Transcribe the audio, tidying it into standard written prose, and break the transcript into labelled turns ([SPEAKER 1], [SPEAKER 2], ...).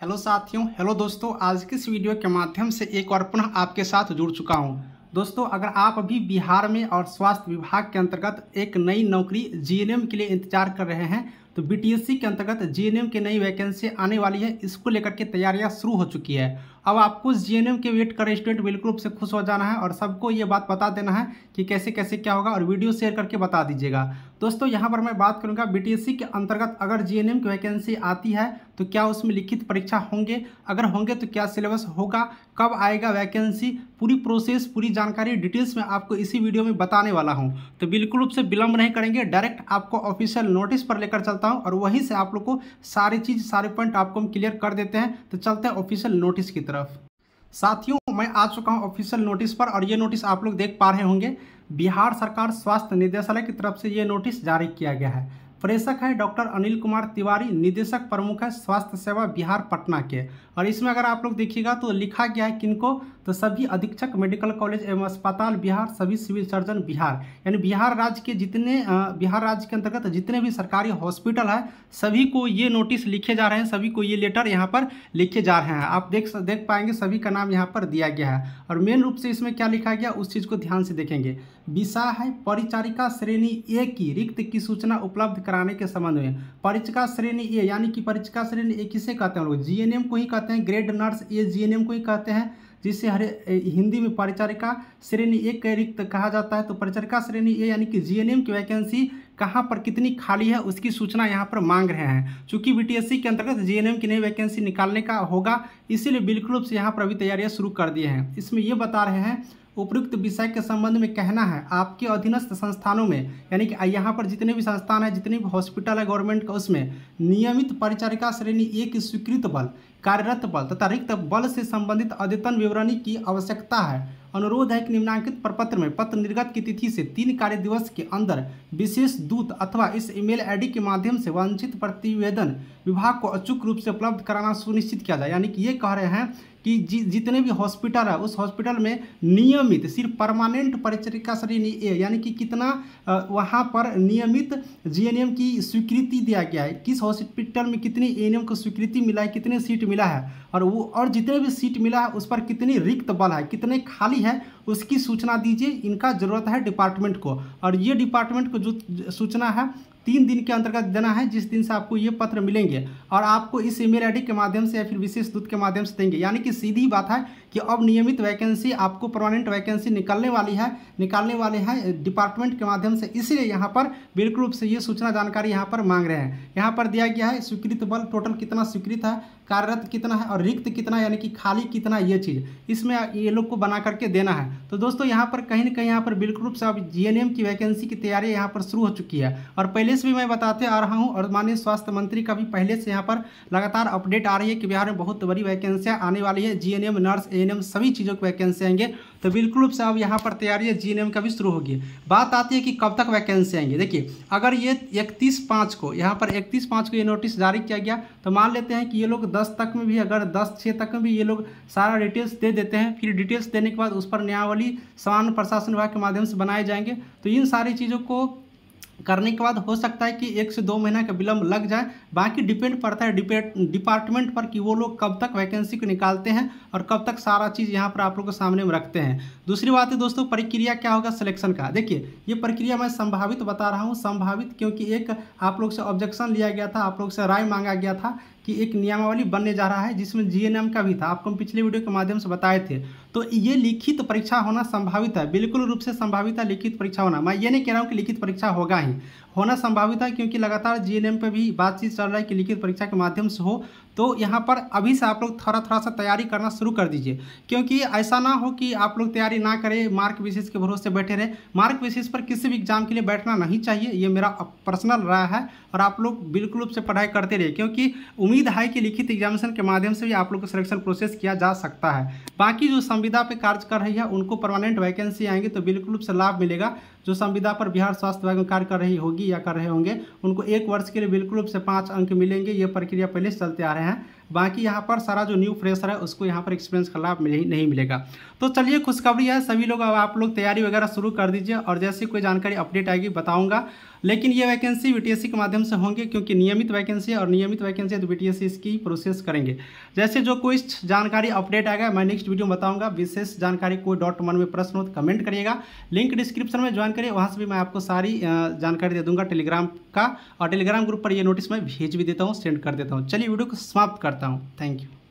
[SPEAKER 1] Hello साथियों, hello दोस्तों। आज की इस वीडियो के माध्यम से एक और पुनः आपके साथ जुड़ चुका हूं। दोस्तों, अगर आप अभी बिहार में और स्वास्थ्य विभाग के अंतर्गत एक नई नौकरी जीएनएम के लिए इंतजार कर रहे हैं, तो बीटीएससी के अंतर्गत जीएनएम की नई वैकेंसी आने वाली है। इसको लेकर के तैयारियां शुरू हो चुकी है। अब आपको जीएनएम के वेट कर स्टूडेंट बिल्कुल रूप से खुश हो जाना है और सबको ये बात बता देना है कि कैसे कैसे क्या होगा, और वीडियो शेयर करके बता दीजिएगा। दोस्तों, यहाँ पर मैं बात करूँगा बीटीएससी के अंतर्गत अगर जीएनएम की वैकेंसी आती है तो क्या उसमें लिखित परीक्षा होंगे, अगर होंगे तो क्या सिलेबस होगा, कब आएगा वैकेंसी, पूरी प्रोसेस पूरी जानकारी डिटेल्स में आपको इसी वीडियो में बताने वाला हूं। तो बिल्कुल रूप से विलंब नहीं करेंगे, डायरेक्ट आपको ऑफिशियल नोटिस पर लेकर चलता हूं और वहीं से आप लोग को सारी चीज़ सारे पॉइंट आपको हम क्लियर कर देते हैं। तो चलते हैं ऑफिशियल नोटिस की तरफ। साथियों, मैं आ चुका हूं ऑफिशियल नोटिस पर और ये नोटिस आप लोग देख पा रहे होंगे। बिहार सरकार स्वास्थ्य निदेशालय की तरफ से ये नोटिस जारी किया गया है। प्रेषक है डॉक्टर अनिल कुमार तिवारी, निदेशक प्रमुख है स्वास्थ्य सेवा बिहार पटना के। और इसमें अगर आप लोग देखिएगा तो लिखा गया है किनको, तो सभी अधीक्षक मेडिकल कॉलेज एवं अस्पताल बिहार, सभी सिविल सर्जन बिहार, यानी बिहार राज्य के जितने बिहार राज्य के अंतर्गत जितने भी सरकारी हॉस्पिटल है सभी को ये नोटिस लिखे जा रहे हैं, सभी को ये लेटर यहाँ पर लिखे जा रहे हैं। आप देख पाएंगे सभी का नाम यहाँ पर दिया गया है। और मेन रूप से इसमें क्या लिखा गया उस चीज़ को ध्यान से देखेंगे। विषय है परिचारिका श्रेणी ए की रिक्त की सूचना उपलब्ध कराने के संबंध में। परिचिका श्रेणी ए यानी कि परिचिका श्रेणी ए किसे कहते हैं लोग, जीएनएम को ही कहते हैं। ग्रेड नर्स ए जीएनएम को ही कहते हैं, जिसे हिंदी में परिचारिका श्रेणी ए के रिक्त कहा जाता है। तो परिचारिका श्रेणी ए यानी कि जीएनएम की वैकेंसी कहाँ पर कितनी खाली है उसकी सूचना यहाँ पर मांग रहे हैं। चूंकि बीटीएससी के अंतर्गत जीएनएम की नई वैकेंसी निकालने का होगा, इसीलिए बिल्कुल रूप से यहाँ पर अभी तैयारियां शुरू कर दिए हैं। इसमें ये बता रहे हैं उपयुक्त विषय के संबंध में कहना है आपके अधीनस्थ संस्थानों में, यानी कि यहाँ पर जितने भी संस्थान है, जितने भी हॉस्पिटल है गवर्नमेंट का, उसमें नियमित परिचारिका श्रेणी ए की स्वीकृत बल, कार्यरत बल तथा रिक्त बल से संबंधित अद्यतन विवरणी की आवश्यकता है। अनुरोध है कि निम्नांकित प्रपत्र में पत्र निर्गत की तिथि से 3 कार्य दिवस के अंदर विशेष दूत अथवा इस ईमेल आईडी के माध्यम से वांछित प्रतिवेदन विभाग को अचूक रूप से उपलब्ध कराना सुनिश्चित किया जाए। यानी कि ये कह रहे हैं कि जितने भी हॉस्पिटल है उस हॉस्पिटल में नियमित सिर्फ परमानेंट परिचारिका श्रेणी ए यानी कि कितना वहाँ पर नियमित जीएनएम की स्वीकृति दिया गया है, किस हॉस्पिटल में कितनी एएनएम को स्वीकृति मिला है, कितने सीट मिला है, और जितने भी सीट मिला है उस पर कितनी रिक्त बल है, कितने खाली है, उसकी सूचना दीजिए। इनका जरूरत है डिपार्टमेंट को, और ये डिपार्टमेंट को जो सूचना है 3 दिन के अंतर्गत देना है, जिस दिन से आपको ये पत्र मिलेंगे और आपको इस ईमेल आईडी के माध्यम से या फिर विशेष दूत के माध्यम से देंगे। यानी कि सीधी बात है कि अब नियमित वैकेंसी आपको परमानेंट वैकेंसी निकालने वाले हैं डिपार्टमेंट के माध्यम से। इसलिए यहाँ पर बिल्कुल रूप से ये सूचना जानकारी यहाँ पर मांग रहे हैं। यहाँ पर दिया गया है स्वीकृत बल टोटल कितना स्वीकृत है, कार्यरत कितना है और रिक्त कितना यानी कि खाली कितना, ये चीज़ इसमें ये लोग को बना करके देना है। तो दोस्तों, यहाँ पर कहीं ना कहीं यहाँ पर बिल्कुल रूप से अब जीएनएम की वैकेंसी की तैयारी यहाँ पर शुरू हो चुकी है। और पहले से भी मैं बताते आ रहा हूँ और माननीय स्वास्थ्य मंत्री का भी पहले से यहाँ पर लगातार अपडेट आ रही है कि बिहार में बहुत बड़ी वैकेंसियाँ आने वाली है। जीएनएम, नर्स, एएनएम सभी चीज़ों की वैकेंसी आएंगे। तो बिल्कुल रूप से अब यहाँ पर तैयारी है जीएनएम का भी शुरू होगी। बात आती है कि कब तक वैकेंसी आएंगे। देखिए, अगर ये 31/5 को यहाँ पर 31/5 को ये नोटिस जारी किया गया, तो मान लेते हैं कि ये लोग 10 तक में भी, अगर 10/6 तक में भी ये लोग सारा डिटेल्स दे देते हैं, फिर डिटेल्स देने के बाद उस पर न्यायावली सामान्य प्रशासन विभाग के माध्यम से बनाए जाएंगे। तो इन सारी चीज़ों को करने के बाद हो सकता है कि 1 से 2 महीना का विलंब लग जाए। बाकी डिपेंड पड़ता है डिपार्टमेंट पर कि वो लोग कब तक वैकेंसी को निकालते हैं और कब तक सारा चीज़ यहाँ पर आप लोग के सामने में रखते हैं। दूसरी बात है दोस्तों, प्रक्रिया क्या होगा सिलेक्शन का। देखिए, ये प्रक्रिया मैं संभावित बता रहा हूँ, संभावित क्योंकि एक आप लोग से ऑब्जेक्शन लिया गया था, आप लोग से राय मांगा गया था कि एक नियमावली बनने जा रहा है जिसमें जीएनएम का भी था, आपको हम पिछले वीडियो के माध्यम से बताए थे। तो ये लिखित परीक्षा होना संभावित है, बिल्कुल रूप से संभावित है लिखित परीक्षा होना। मैं ये नहीं कह रहा हूँ कि लिखित परीक्षा होगा ही, होना संभावित है क्योंकि लगातार जीएनएम पे भी बातचीत चल रहा है कि लिखित परीक्षा के माध्यम से हो। तो यहाँ पर अभी से आप लोग थोड़ा सा तैयारी करना शुरू कर दीजिए, क्योंकि ऐसा ना हो कि आप लोग तैयारी ना करें, मार्क बेसिस के भरोसे बैठे रहे। मार्क बेसिस पर किसी भी एग्जाम के लिए बैठना नहीं चाहिए, ये मेरा पर्सनल राय है। और आप लोग बिल्कुल रूप से पढ़ाई करते रहिए, क्योंकि उम्मीद है कि लिखित एग्जामिनेशन के माध्यम से भी आप लोग को सिलेक्शन प्रोसेस किया जा सकता है। बाकी जो संविदा पे कार्य कर रही है उनको परमानेंट वैकेंसी आएंगी तो बिल्कुल रूप से लाभ मिलेगा। जो संविदा पर बिहार स्वास्थ्य विभाग में कार्य कर रही होगी या कर रहे होंगे उनको 1 वर्ष के लिए बिल्कुल रूप से 5 अंक मिलेंगे। ये प्रक्रिया पहले से चलते आ रहे हैं। बाकी यहाँ पर सारा जो न्यू फ्रेशर है उसको यहाँ पर एक्सपीरियंस का लाभ नहीं मिलेगा। तो चलिए खुशखबरी है सभी लोग, अब आप लोग तैयारी वगैरह शुरू कर दीजिए और जैसे कोई जानकारी अपडेट आएगी बताऊंगा। लेकिन ये वैकेंसी बीटीएससी के माध्यम से होंगे क्योंकि नियमित वैकेंसी है और नियमित वैकेंसी है तो बीटीएससी इसकी प्रोसेस करेंगे। जैसे जो कोई जानकारी अपडेट आएगा मैं नेक्स्ट वीडियो में बताऊंगा। विशेष जानकारी कोई डॉट मन में प्रश्न हो तो कमेंट करिएगा, लिंक डिस्क्रिप्शन में ज्वाइन करिए, वहाँ से भी मैं आपको सारी जानकारी दे दूंगा टेलीग्राम का, और टेलीग्राम ग्रुप पर ये नोटिस मैं भेज भी देता हूँ, सेंड कर देता हूँ। चलिए वीडियो को समाप्त करता हूँ। Thank you.